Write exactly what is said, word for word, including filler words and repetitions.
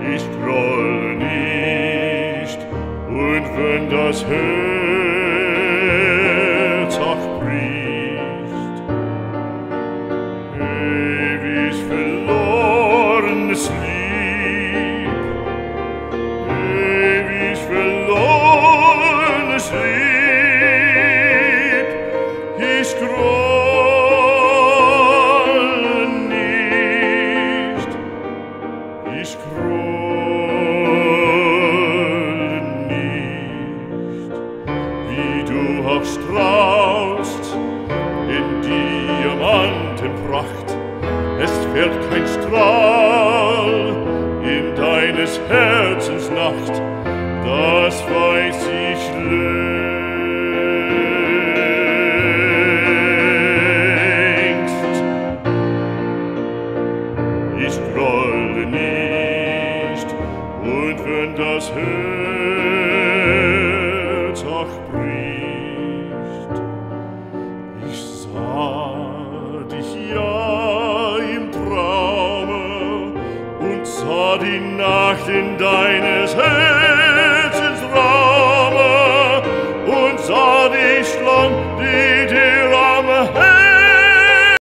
Ich grolle nicht, und wenn das Herz auch bricht, ewig verlorenes Lieb, ewig verlorenes Lieb, ich grolle nicht, ich grolle nicht, wie du auch strahlst in Diamantenpracht, es fährt kein Strahl in deines Herzens Nacht, das weiß ich längst. Ich grolle nicht, und wenn das Herz auch bricht, ich sah dich ja im Traume und sah die Nacht in deine